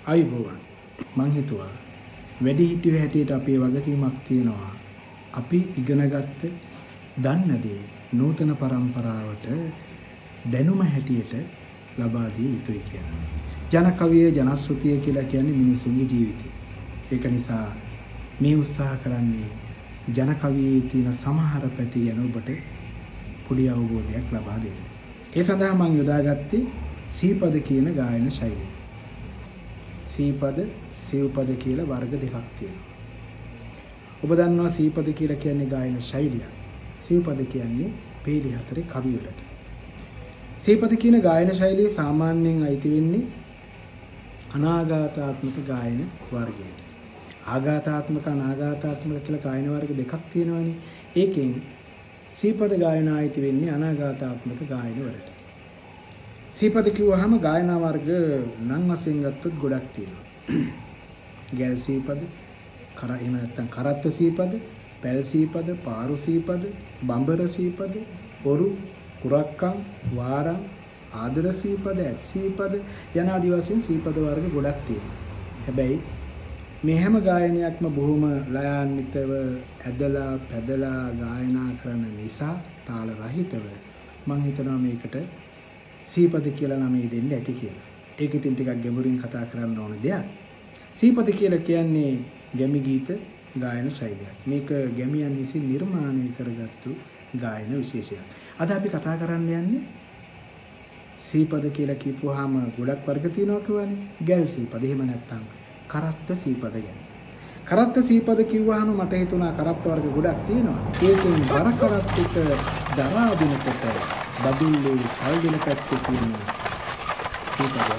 අයිබෝවන් මං හිතුවා වැඩි හිටියෝ හැටියට අපේ වගකීමක් තියෙනවා අපි ඉගෙනගත්ත දන්නදී නූතන පරම්පරාවට දැනුම හැටියට ලබා දිය යුතුයි කියලා. ජන කවිය ජනශ්‍රුතිය කියලා කියන්නේ මිනිසුන්ගේ ජීවිතය. ඒක නිසා මේ උත්සාහ කරන්නේ ජන කවියේ තියෙන සමහර පැති ගැන ඔබට පොඩි අවබෝධයක් ලබා දෙන්න. ඒ සඳහා මම යොදාගත්තේ සීපද කියන ගායන ශෛලිය. සීපද, සිව්පද කියලා වර්ග දෙකක් තියෙනවා. ඔබ දන්නවා සීපද කියලා කියන්නේ ගායන ශෛලිය. සිව්පද කියන්නේ පේලි හතරේ කවිවලට. සීපද කියන ගායන ශෛලිය සාමාන්‍යයෙන් අයිති වෙන්නේ අනාගාතාත්මක ගායන වර්ගයට. ආගාතාත්මක අනාගාතාත්මක කියලා ගායන වර්ග දෙකක් තියෙනවානේ. ඒකෙන් සීපද ගායන අයිති වෙන්නේ අනාගාතාත්මක ගායන වලට. සීපද කිව්වහම ගායන වර්ග නම් වශයෙන් ගත්තොත් ගොඩක් තියෙනවා. ගැල් සීපද, එහෙම නැත්නම් කරත්ත සීපද, පැල් සීපද, පාරු සීපද, බඹර සීපද, පොරු, කුරක්කම්, වාරම්, ආදර සීපද, ඇත් සීපද යන ආදි වශයෙන් සීපද වර්ග ගොඩක් තියෙනවා. හැබැයි මේ හැම ගායනයක්ම බොහොම ලයාන්විතව ඇදලා පැදලා ගායනා කරන නිසා තාල රහිතව මම හිතනවා මේකට සීපද කියලා නම දෙන්න ඇති කියලා. ඒක ඉතින් ටිකක් ගැඹුරින් කතා කරන්න ඕන දෙයක්. සීපද කියලා කියන්නේ ගැමි ගීත ගායන ශෛලියක්. මේක ගැමියන් විසින් නිර්මාණය කරගත්තු ගායන විශේෂයක්. අද අපි කතා කරන්න යන්නේ සීපද කියලා කියපුවාම ගොඩක් වර්ග තියෙනවා කියවනේ. ගැල් සීපද එහෙම නැත්නම් කරත්ත සීපද ගැන. කරත්ත සීපද කිව්වහම මට හිතුණා කරත්ත වර්ග ගොඩක් තියෙනවා. ඒකෙන් බර කරත්තට දරා දිනකට බදුල්ලේ කල් දින පැත්තේ තියෙන සීපද.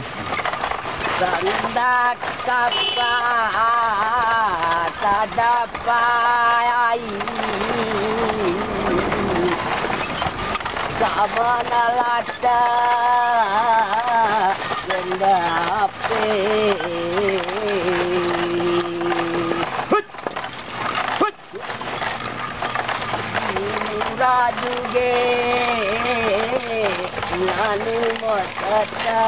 Sandak kapah tadapai Samana lata Gendape Rajuge Nanu motata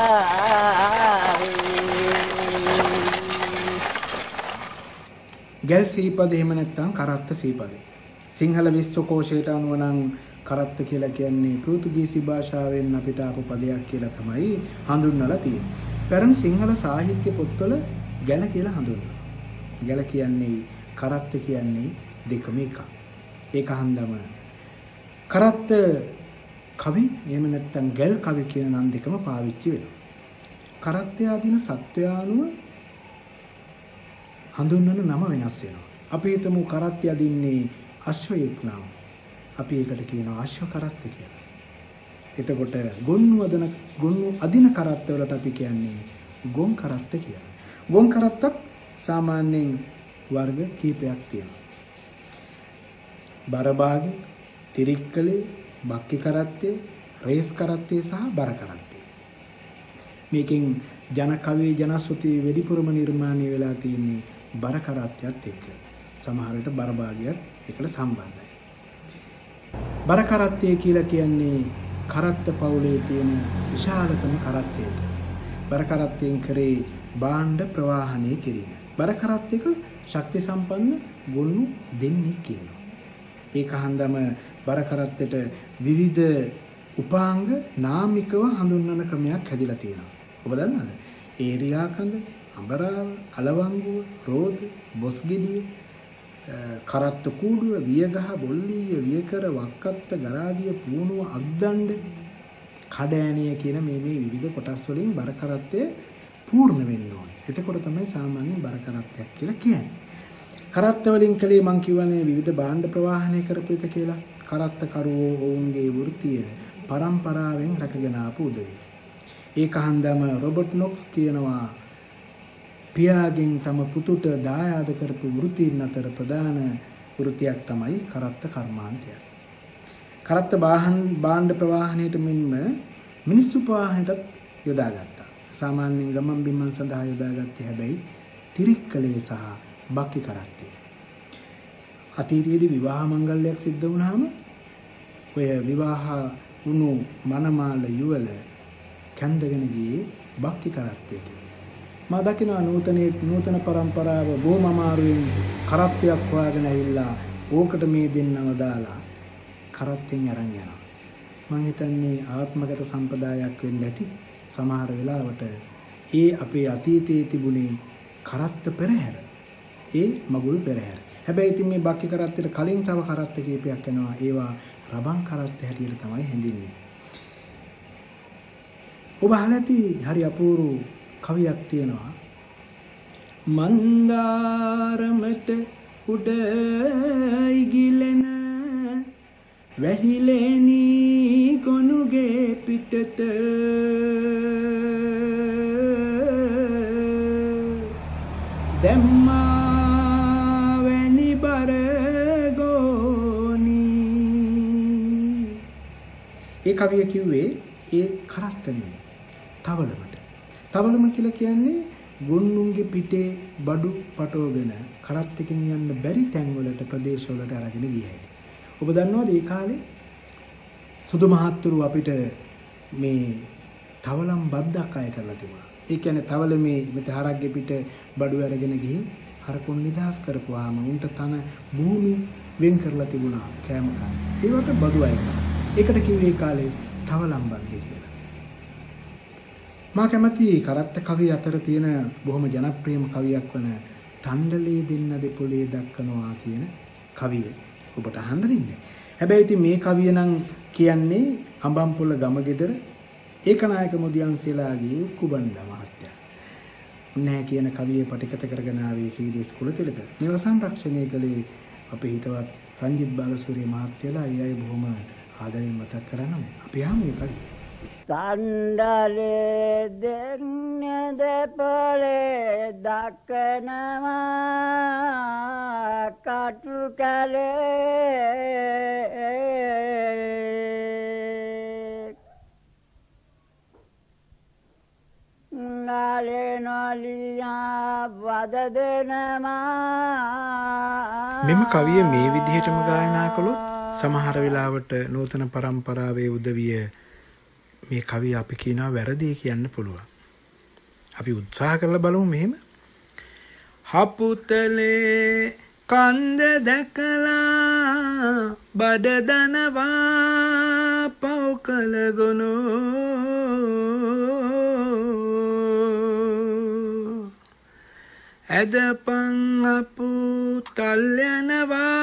ගැල් සීපද එහෙම නැත්නම් කරත්ත සීපද. සිංහල විශ්වකෝෂයට අනුව නම් කරත්ත කියලා කියන්නේ පෘතුගීසි භාෂාවෙන් අපිට ආපු පදයක් කියලා තමයි හඳුන්වලා තියෙන්නේ. පැරණි සිංහල සාහිත්‍ය පොත්වල ගැල කියලා හඳුන්වනවා. ගැල කියන්නේ කරත්ත කියන්නේ දෙකම එකක්. ඒක හන්දම කරත්ත කවි එහෙම නැත්නම් ගැල් කවි කියන නම් දෙකම පාවිච්චි වෙනවා. කරත්තය අදින සත්වයානුව හඳුන්වන නම වෙනස් වෙනවා. අපි හිතමු කරත්තය අදින්නේ අශ්වයෙක් නම් අපි ඒකට කියනවා අශ්ව කරත්ත කියලා. එතකොට ගොන්නු අදින කරත්ත වලට අපි කියන්නේ ගොන් කරත්ත කියලා. ගොන් කරත්තක් සාමාන්‍යයෙන් වර්ග කීපයක් තියෙනවා. බරභාගේ, තිරික්කලේ, බක්කි කරත්තේ, රේස් කරත්තේ සහ බර කරත්තේ. මේකෙන් ජන කවියේ ජනශ්‍රුතිය වැඩිපුරම නිර්මාණය වෙලා තියෙන්නේ බර කරත්තයත් එක්ක. සමහර විට බරභාගයත් ඒකට සම්බන්ධයි. බර කරත්තය කියලා කියන්නේ කරත්ත පවුලේ තියෙන විශාලතම කරත්තයට. බර කරත්තයෙන් කරේ භාණ්ඩ ප්‍රවාහනය කිරීම. බර කරත්තයක ශක්ති සම්පන්න ගොන්නු දෙන්නෙක් ඉන්නවා. ඒක හන්දම බර කරත්තට විවිධ උපාංග නාමිකව හඳුන්වන ක්‍රමයක් හැදිලා තියෙනවා. ඔබ දන්නවද? ඒරියා කඳ, අඹරාව, අලවංගුව, රෝද, බොස්ගෙඩිය, කරත්ත කූඩුව, වියගහ, බොල්ලීය, වියකර, වක්කත්ත, ගරාදිය, පූණුව, අග්දණ්ඩ, කඩෑනිය කියන මේ විවිධ කොටස් වලින් බර කරත්තය පූර්ණ වෙන්න ඕනේ. එතකොට තමයි සාමාන්‍ය බර කරත්තයක් කියලා කියන්නේ. කරත්ත වලින් කලේ මං කියවනේ විවිධ භාණ්ඩ ප්‍රවාහනය කරපු එක කියලා. කරත්ත කරුවෝ ඔවුන්ගේ වෘත්තිය පරම්පරාවෙන් රැකගෙන ආපු උදවිය. ඒක හන්දම රොබර්ට් නොක්ස් කියනවා පියාගෙන් තම පුතුට දායාද කරපු වෘත්තීන් අතර ප්‍රධාන වෘත්තියක් තමයි කරත්ත කර්මාන්තය. කරත්ත භාණ්ඩ ප්‍රවාහනයට මෙන්ම මිනිස්සු ප්‍රවාහනයටත් යොදාගත්තා. සාමාන්‍යයෙන් ගමන් බිමන් සඳහා යොදාගත්තේ හැබැයි තිරික්කලේ සහ බක්කි කරත්තේ. අතීතයේදී විවාහ මංගල්‍යයක් සිද්ධ වුණාම ඔය විවාහ වුණු මනමාල යුවල කැඳගෙන ගියේ බක්කි කරත්තේට. මා දකිනවා නූතන පරම්පරාව බොහොම අමාරුවෙන් කරත්තයක් හොයාගෙන ඇවිල්ලා ඕකට මේ දෙන්නම දාලා කරත්තෙන් අරන් යනවා. මම හිතන්නේ ආත්මගත සම්ප්‍රදායක් වෙන්න ඇති. සමහර වෙලාවට ඒ අපේ අතීතයේ තිබුණේ කරත්ත පෙරහැර. ඒ මගුල් පෙරහැර. හැබැයි ඉතින් මේ බක්කි කරත්තට කලින් තව කරත්ත කීපයක් එනවා. ඒවා රබන් කරත්ත හැටියට තමයි හැඳින්වෙන්නේ. ඔබ අහලා ඇති හරි අපූර්ව කවියක් තියෙනවා. මන්දාරමට උඩ ඉගිලෙන වැහිලෙනි ගොනුගේ පිටට දැම්මා වැනි බරගෝනි. ඒ කවිය කිව්වේ ඒ කරත්ත නෙමෙයි. තවලමට. තවලම කියලා කියන්නේ ගොන්නුන්ගේ පිටේ බඩු පටවගෙන කරත්තකින් යන්න බැරි තැන්වලට ප්‍රදේශවලට අරගෙන ගියයි. ඔබ දන්නවද මේ කාලේ සුදු මහත්තුරු අපිට මේ තවලම් බද්දක් අය කරලා තිබුණා. ඒ කියන්නේ තවලමේ මෙත හරක්ගේ පිට බඩු අරගෙන ගිහින් හරකුන් නිදහස් කරපුවාම උන්ට තන භූමි වෙන් කරලා තිබුණා කෑම ගන්න. ඒවට බඩු අය කරා. ඒකට කිව්වේ කාලේ තවලම් බද්දේ කියලා. මා කැමති කරත්ත කවිය අතර තියෙන බොහොම ජනප්‍රියම කවියක් වන තණ්ඩලේ දෙන්න දෙපොලේ දක්කනවා කියන කවිය ඔබට අහන්න දෙන්නේ. හැබැයි ඉතින් මේ කවිය නම් කියන්නේ අඹම්පොළ ගමගෙදර ඒකනායක මුදියන්සේලාගේ කුබණ්ඩ මහත්තයා. උන්නේ කියන කවියේ පටිගත කරගෙන ආවේ සීදීස් කුලතිලක. මේව සංරක්ෂණය කළේ අපේ හිතවත් රංජිත් බාලසූරිය මහත්තයලා. අය බොහොම ආදරෙන් මතක් කරනවා. අපි ආම මේ කවිය. තණ්ඩලේ දෙන්න දෙපොලේ දක්කනවා කටු කලේ නාලේ නොලියා වද දෙනවා. මෙම කවිය මේ විදිහටම ගායනා කළොත් සමහර වෙලාවට නූතන පරම්පරාවේ උදවිය මේ කවිය අපි කියනවා වැරදි කියන්න පුළුවන්. අපි උත්සාහ කරලා බලමු මෙහෙම. හපුතලේ කන්ද දැකලා බඩ දනවා පව් කළ ගොනු ඇදපන් අපුතල් යනවා.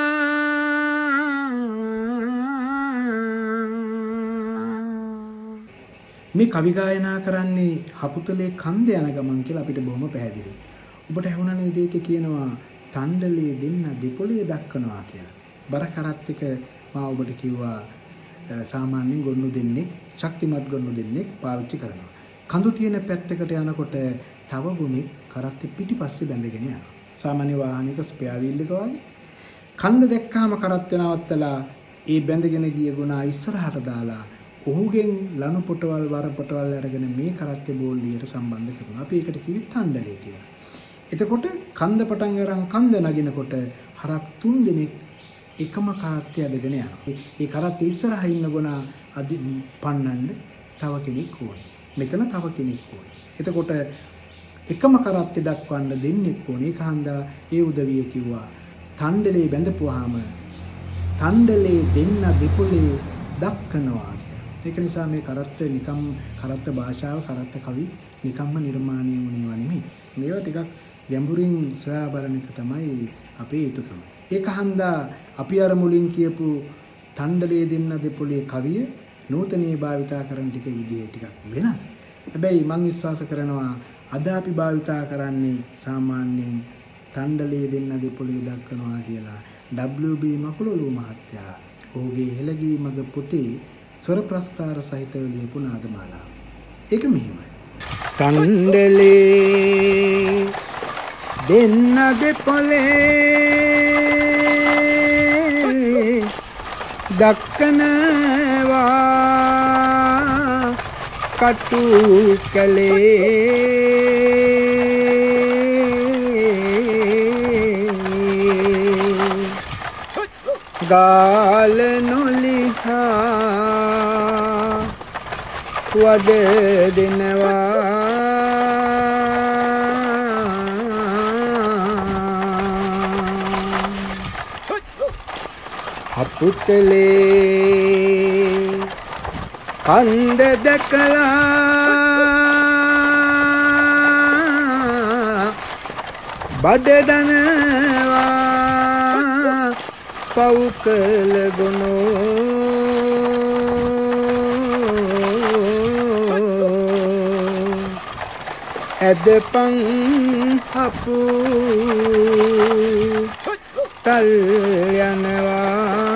මේ කවි ගායනා කරන්නේ හපුතලේ කන්ද යන ගමන් කියලා අපිට බොහොම පැහැදිලි. ඔබට ඇහුණා නේද ඒකේ කියනවා තණ්ඩලේ දෙන්න දෙපොලේ දක්කනවා කියලා. බර කරත් එක මා ඔබට කිව්වා සාමාන්‍යයෙන් ගොන්නු දෙන්නෙක් ශක්තිමත් ගොන්නු දෙන්නෙක් පාවිච්චි කරනවා. කඳු තියෙන පැත්තකට යනකොට තව ගුණෙක් කරත් පිටිපස්සේ බැඳගෙන යනවා. සාමාන්‍ය වාහනයක ස්පෙයා වීල් එක වගේ. කන්ද දැක්කාම කරත් නවත්තලා ඒ බැඳගෙන ගිය ගුණා ඉස්සරහට දාලා ඔහුගෙන් ලනු පොටවල් වර පොටවල් අරගෙන මේ කරත්තේ බෝල්ලියට සම්බන්ධ කරනවා. අපි ඒකට කිවි තණ්ඩලේ කියලා. එතකොට කන්ද පටන් අරන් කන්ද නගිනකොට හරක් 3 දෙනෙක් එකම කරත්තේ අදගෙන යනවා. ඒ කරත්තේ ඉස්සරහා ඉන්න ගුණා අදි පන්නන්න තව කෙනෙක් ඕනේ. මෙතන තව කෙනෙක් ඕනේ. එතකොට එකම කරත්තේ දක්වන්න දෙන්නෙක් ඕනේ. ඒක හන්දා ඒ උදවිය කිව්වා තණ්ඩලේ බැඳපුවාම තණ්ඩලේ දෙන්න දෙපොලේ දක්කනවා. ඒක නිසා මේ කරත්ත නිකම් කරත්ත භාෂාව කරත්ත කවි නිකම්ම නිර්මාණය වුණේව නෙමෙයි. මේවා ටිකක් ගැඹුරින් සොයා බලන එක තමයි අපේ යුතුකම. ඒක හන්දා අපි අර මුලින් කියපු තණ්ඩලේ දෙන්න දෙපොලේ කවිය නූතනයේ භාවිතා කරන ටික විදිහේ ටිකක් වෙනස්. හැබැයි මම විශ්වාස කරනවා අද අපි භාවිතා කරන්නේ සාමාන්‍යයෙන් තණ්ඩලේ දෙන්න දෙපොලේ දක්වනවා කියලා WB මකුලොළු මහත්තයා ඔහුගේ හෙළගිරි මග පොතේ ස්වර ප්‍රස්තාර සහිතව ලියපු නාදමාලාව. ඒක මෙහිමයි. තණ්ඩලේ දෙන්න දෙපොලේ දක්කනවා කටු කලේ ගාල නොලිහා වද දෙනවා හපුතලේ කන්ද දැකලා බඩ දනවා පව් කළ ගොනෝ ඇදපන් හපු තල් යනවා